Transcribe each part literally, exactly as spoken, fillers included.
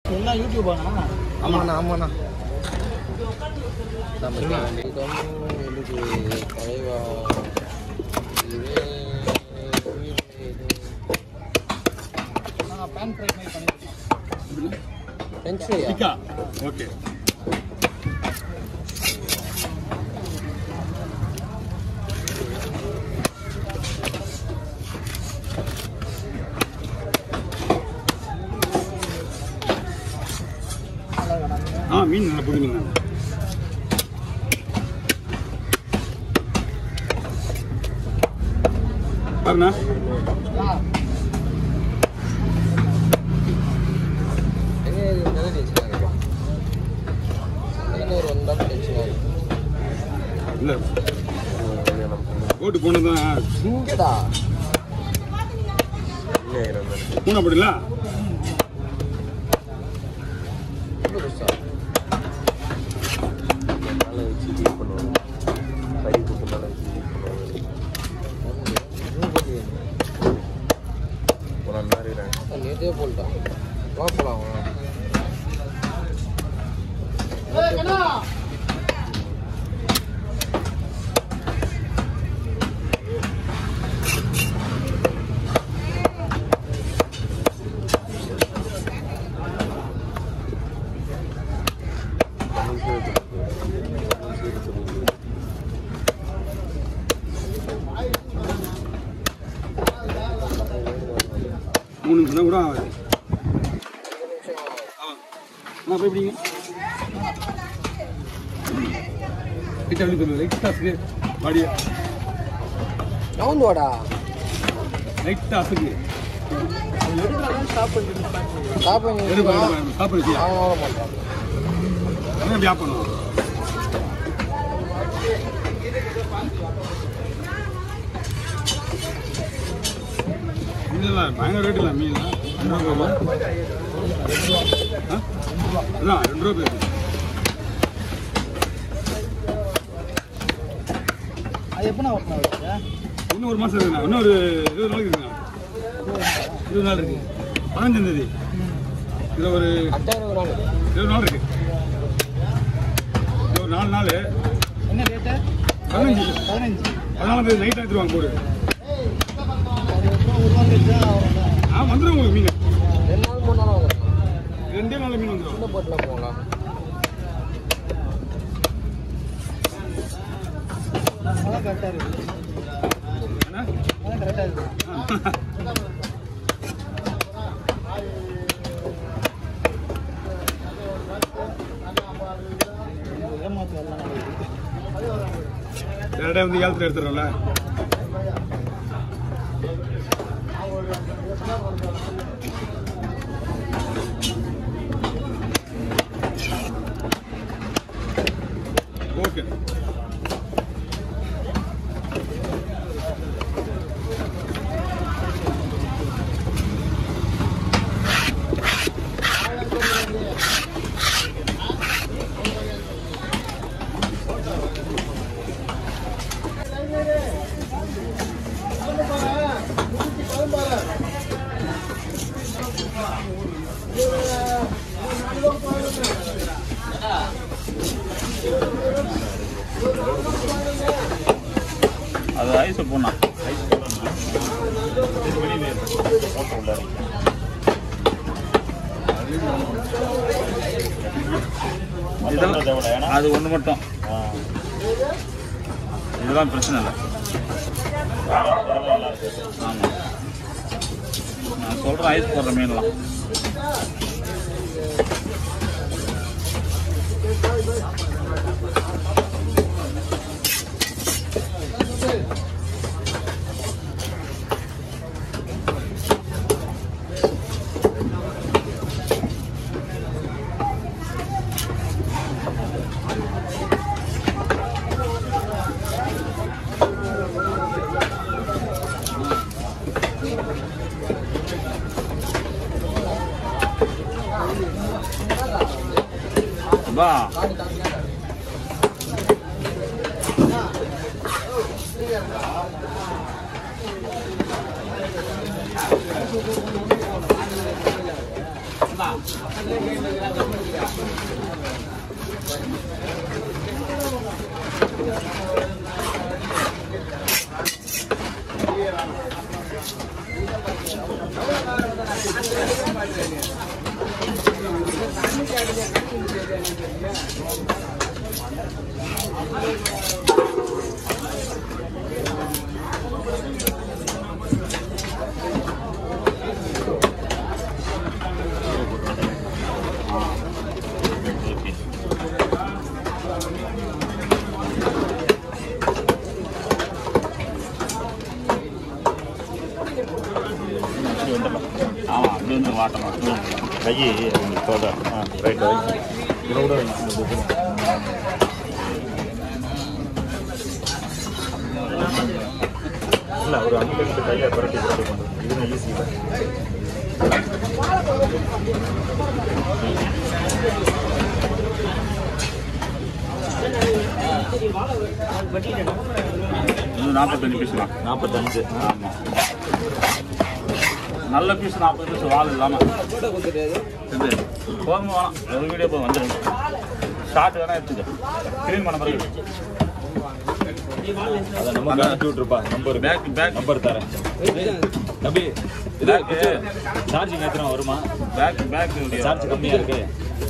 எல்லாம் யூடியூபாண்ணா? ஆமாண்ணா ஆமாண்ணா. பேன் ஃப்ரை மாதிரி பண்ணிருக்கேன். ஃப்ரெஞ்ச் ஃப்ரையா? ஓகே. ஆ மீன் நல்லா புது மீன் தான். பாருண்ணா இல்லை ஓட்டு போனதான் பூனை போடல நேற்றே போட்டான் வா போலாம். மூணு நிமிஷம் தான் கூட ஆகுது. அண்ணா போய் எப்படிங்க கிட்ட அப்படி சொல்லுங்க. லைட் டாஸுக்கு பாடியா ரவுண்ட் வாடா லைட் டாஸுக்கு ஸ்டாப் பண்ணி ஸ்டாப் பண்ணி அவன் மாட்டான். எப்படி ஆஃப் பண்ணுவோம்? இல்லை பயங்கர ரேட்டு இல்லை மீன் ரெண்டு ரூபா அதான் ரெண்டு ரூபா பேர். அது எப்போ ஓப்பன் ஆகுது? இன்னும் ஒரு மாதம் இருக்குண்ணா. இன்னும் ஒரு இருபது நாளைக்கு இருக்குண்ணா. இருபது நாள் இருக்கு. பதினஞ்சாம் தேதி இதில் ஒரு இருபது நாள் இருக்கு. இது ஒரு நாலு நாள். என்ன ரேட்டு? பதினஞ்சு பதினஞ்சு பதினாலாம் தேதி நைட் எடுத்துருவாங்க போடு. ஒரு வாரம் ஆ வந்துடும் உங்களுக்கு மீன். ரெண்டு நாள் மூணு நாள் வாங்க. ரெண்டே நாள் மீன் வந்துடும். இன்னும் போட்டுலாம் போகலாம். அதான் கரெக்டாக இருக்குது. என்ன அதான் கரெக்டாக இருக்குது. ஏமாத்து வரலாம். டேரக்டாக வந்து ஏலத்தில் எடுத்துடுறோம்ல. ஓகே அது ஐஸ் போடணும். அது ஒன்று மட்டும். இதெல்லாம் பிரச்சனை இல்லை. ஆமாம் நான் சொல்கிறேன் ஐஸ் போடுற மீன்லாம். வா ஆமாம் அப்படி வந்து வாட்டணும் கை சொல்கிறேன் ஆ ரைட் இதை கூட இல்லை ஒரு அங்கிட்டு கையை பரட்டி பரட்டி பண்ணுறது இதுதான் ஈஸி தான் இது நாற்பத்தஞ்சு பீஸ்லாம் நாற்பத்தஞ்சு ஆமாம் நல்ல பீஸ் நாற்பது பீஸ் வால் இல்லாமல் இது போதும் வேணாம் ஒரு வீடியோ போய் வந்துடுங்க ஷார்ட் வேணா எடுத்துக்க க்ளீன் பண்ண பிறகு அதை நம்ம அனுப்பி விட்டுருப்பா நம்பர் பேக் பேக் நம்பர் தரேன் தம்பி பேக்கு சார்ஜிங் எத்தனை வருமா பேக் பேக் சார்ஜ் கம்மியாக இருக்கு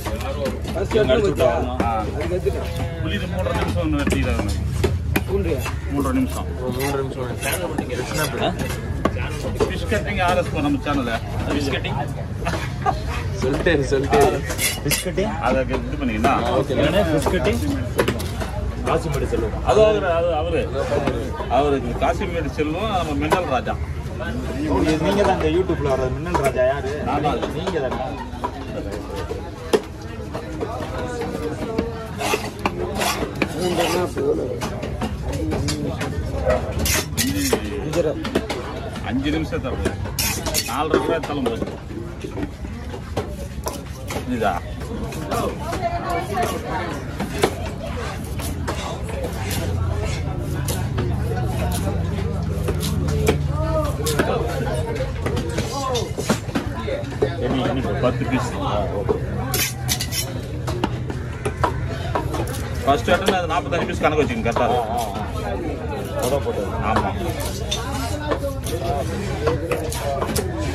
புள்ளி மூன்றரை நிமிஷம் ஒன்று வெட்டிக்கிறாங்க மூன்றரை நிமிஷம் மூன்று நிமிஷம் ஃபிஷ் கட்டிங் ஆர்எஸ் நம்ம சேனலில் ஃபிஷ் கட்டிங் சொல்லிட்டேன் சொல்லிட்டேன் ஃபிஷ் கட்டிங் அதை இது பண்ணிங்கன்னா ஃபிஷ் கட்டிங் காசிமேடு செல்வம் அது அவர் அது அவரு அவருக்கு காசிமேடு செல்வம் நம்ம மின்னல் ராஜா நீங்க தான் இந்த யூடியூப்ல வர்றது மின்னல் ராஜா யாரு ஆமா நீங்க தானே அஞ்சு நிமிஷம் தரல நாலரை ரூபாய் தரம் போது இதா பத்து பீஸ் ஃபர்ஸ்ட் அட்டன் அது நாற்பத்தஞ்சு பீஸ் கணக்கு வச்சுக்கோங்க கரெக்டாக போட்டது ஆமாம்